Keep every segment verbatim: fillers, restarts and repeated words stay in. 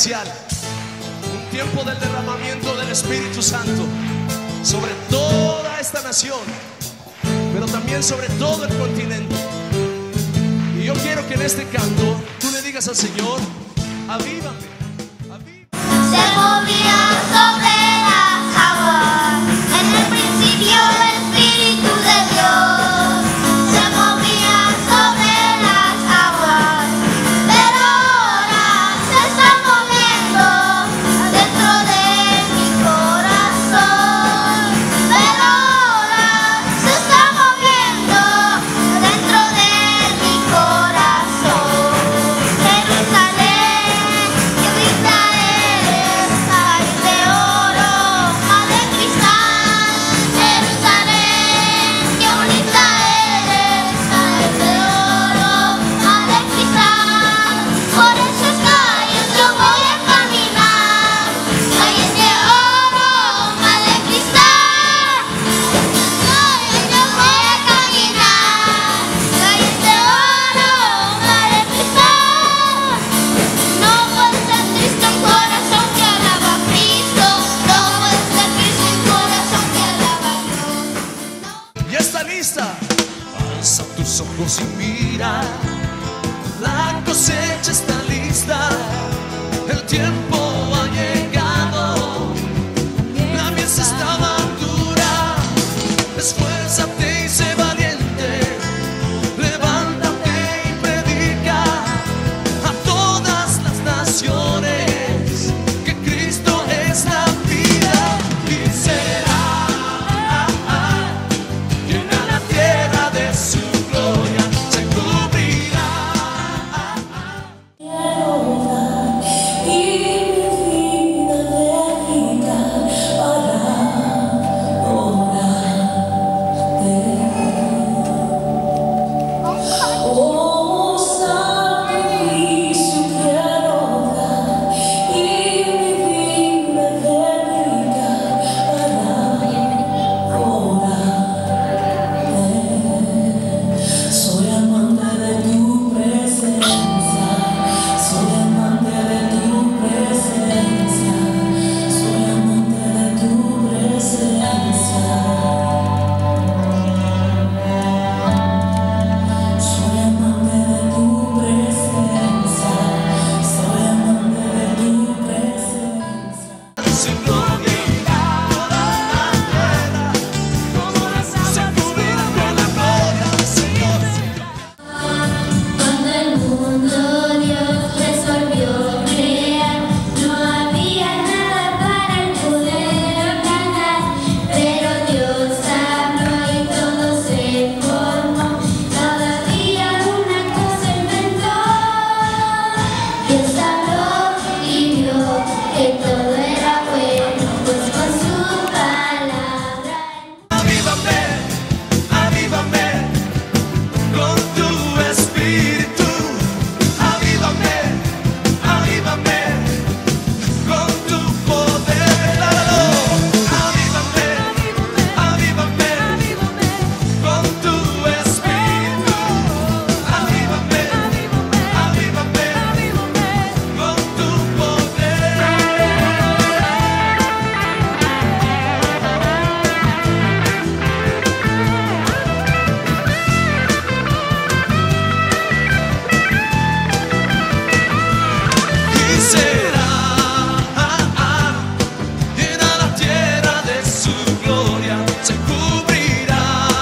especial, un tiempo del derramamiento del Espíritu Santo sobre toda esta nación, pero también sobre todo el continente. Y yo quiero que en este canto tú le digas al Señor: avívame, avívame. Se movía sobre las aguas, en el principio el Espíritu de Dios. Se movía sobre las aguas, pero ahora se está moviendo dentro de mi corazón. Pero ahora se está moviendo dentro de mi corazón. Jerusalén, que grita eres, ay de oro, ay de cristal. Jerusalén, que bonita eres, ay de oro, ay de cristal. Por esas calles yo voy a caminar, calles de oro, ay de cristal. Calles yo voy a caminar, calles de oro, ay de cristal. No puede ser triste un corazón que alaba a Cristo. No puede ser triste un corazón que alaba a Dios. Ya está lista. Alza tus ojos y mira, la cosecha está lista, el tiempo ha llegado, la mies está madura. Esfuérzate y sé valiente, levántate y predica a todas las naciones que Cristo es la vida. Y será llena la tierra de su gloria, se cubrirá. Soy amante de tu presencia, soy amante de tu presencia, soy amante de tu presencia, soy amante de tu presencia, soy amante de tu presencia. Se cubrirá toda la tierra, se cubrirá con la gloria del Señor. Cuando el mundo Dios resolvió crear, no había nada para el poder ganar, pero Dios habló y todo se formó. Cada día una cosa inventó. Dios habló y vio que todo era bueno, pues con su palabra. Avívame, avívame con tu espíritu. Avívame, avívame con tu poder. Avívame, avívame con tu espíritu. Avívame, avívame con tu poder. Y será llena la tierra de su gloria, se cubrirá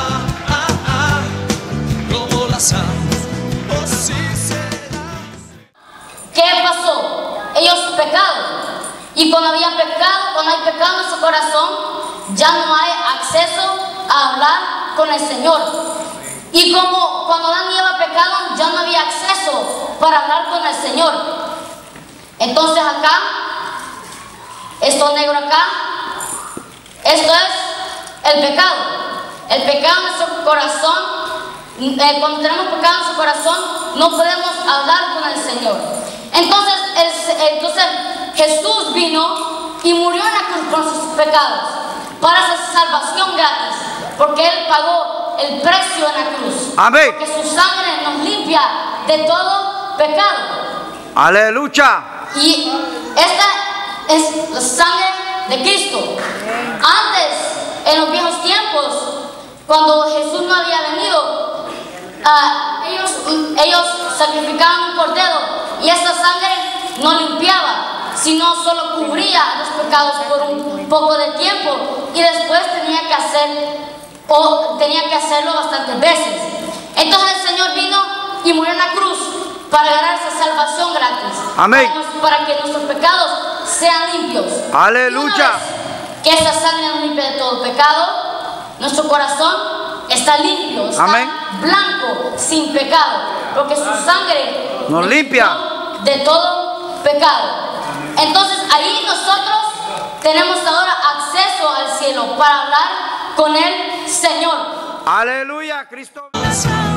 como las aguas. Oh, sí será. ¿Qué pasó? Ellos pecaron. Y cuando había pecado, cuando hay pecado en su corazón, ya no hay acceso a hablar con el Señor. Y como cuando Adán y Eva pecaron, ya no había acceso para hablar con el Señor. Entonces acá, esto negro acá, esto es el pecado. El pecado en nuestro corazón, eh, cuando tenemos pecado en su corazón, no podemos hablar con el Señor. Entonces, el, entonces Jesús vino y murió en la cruz por sus pecados, para hacer salvación gratis, porque Él pagó el precio en la cruz. Amén. Porque su sangre nos limpia de todo pecado. Aleluya. Y esta es la sangre de Cristo. Antes, en los viejos tiempos, cuando Jesús no había venido, uh, ellos, ellos sacrificaban un cordero y esta sangre no limpiaba, sino solo cubría los pecados por un poco de tiempo y después tenía que hacer o tenía que hacerlo bastantes veces. Entonces el Señor vino y murió en la cruz para ganar esa salvación gratis. Amén. Para, para que nuestros pecados sean limpios. Aleluya. Que esa sangre nos limpie de todo pecado, nuestro corazón está limpio, está Amén. blanco, sin pecado, porque su sangre nos limpia de todo pecado. Entonces ahí nosotros tenemos ahora acceso al cielo para hablar con el Señor. Aleluya, Cristo.